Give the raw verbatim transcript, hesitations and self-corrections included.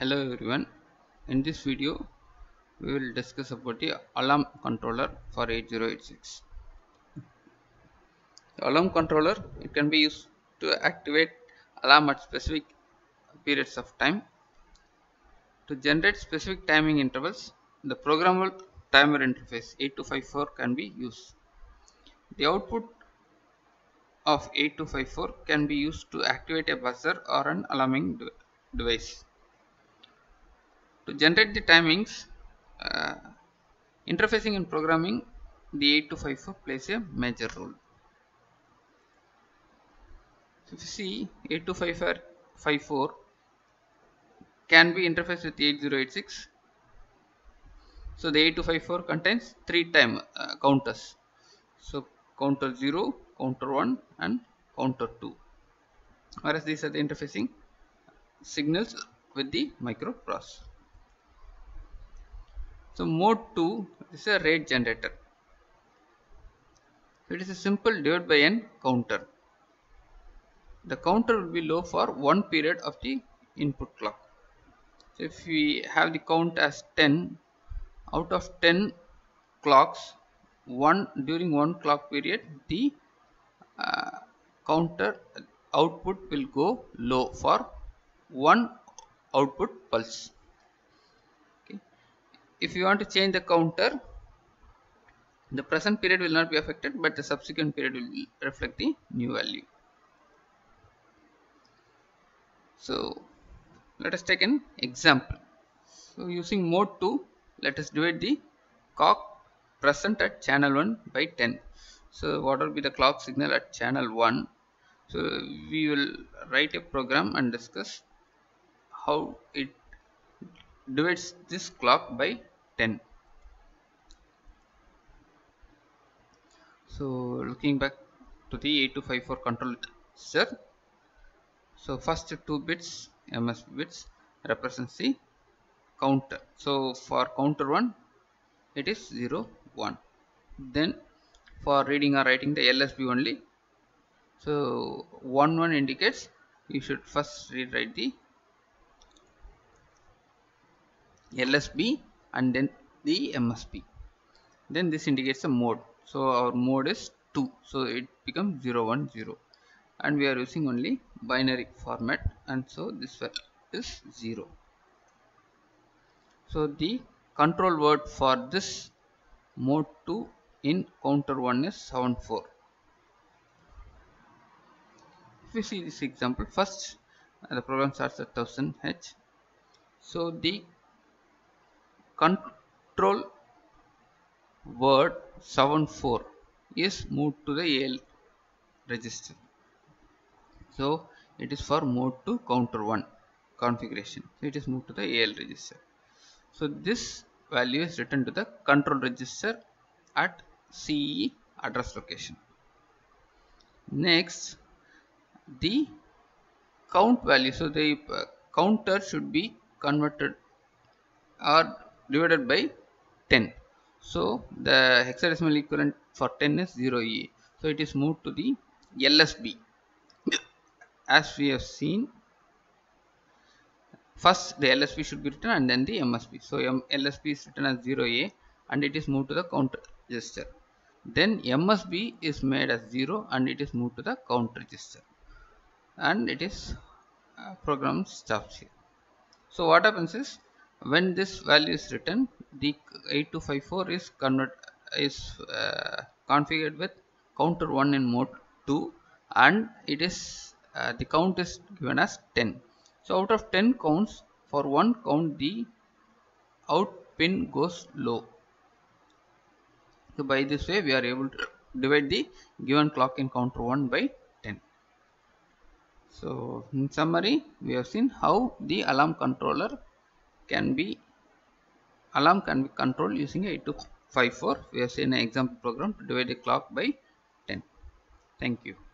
Hello everyone, in this video we will discuss about the alarm controller for eight zero eight six. The alarm controller, it can be used to activate alarm at specific periods of time. To generate specific timing intervals, the programmable timer interface eight two five four can be used. The output of eight two five four can be used to activate a buzzer or an alarming de device. To generate the timings, uh, interfacing and programming the eight two five four plays a major role. So if you see eight two five four can be interfaced with eight zero eight six. So the eight two five four contains three time uh, counters. So counter zero, counter one and counter two. Whereas these are the interfacing signals with the microprocessor. So mode two is a rate generator. So it is a simple divide by n counter. The counter will be low for one period of the input clock. So if we have the count as ten, out of ten clocks, one during one clock period, the uh, counter output will go low for one output pulse. Okay. If you want to change the counter, the present period will not be affected, but the subsequent period will reflect the new value. So let us take an example. So using mode two, let us divide the clock present at channel one by ten. So what will be the clock signal at channel one? So we will write a program and discuss how it divides this clock by ten. So looking back to the eight two five four control register. So first two bits, M S B bits, represents the counter. So for counter one, it is zero one. Then for reading or writing the L S B only, so one one indicates you should first read write the L S B and then the M S B. Then this indicates a mode. So our mode is two, so it becomes zero one zero, and we are using only binary format, and so this is zero. So the control word for this mode two in counter one is seven four. If we see this example, first uh, the program starts at one thousand H. So the control word seven four is moved to the A L register. So it is for mode two counter one configuration. So it is moved to the A L register. So this value is written to the control register at C E address location. Next, the count value. So the uh, counter should be converted or divided by ten. So the hexadecimal equivalent for ten is zero E. So it is moved to the L S B. As we have seen, first the L S B should be written and then the M S B. So L S B is written as zero A and it is moved to the count register. Then M S B is made as zero and it is moved to the count register, and it is uh, program stops here. So what happens is, when this value is written, the eight two five four is convert is uh, configured with counter one in mode two, and it is uh, the count is given as ten. So out of ten counts, for one count the out pin goes low. So by this way we are able to divide the given clock in counter one by ten. So in summary, we have seen how the alarm controller can be alarm can be controlled using eight two five four. We have seen an example program to divide the clock by ten. Thank you.